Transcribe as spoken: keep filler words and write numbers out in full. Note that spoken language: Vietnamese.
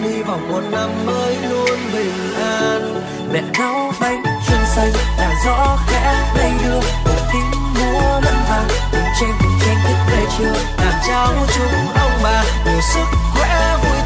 hy vọng một năm mới luôn bình an. Mẹ nấu bánh trưng xanh, đàn gió khẽ lay đưa, một tiếng múa lẫn vàng, cùng chen cùng chen thức về trưa. Đàn cháu chúng ông bà nhiều sức khỏe vui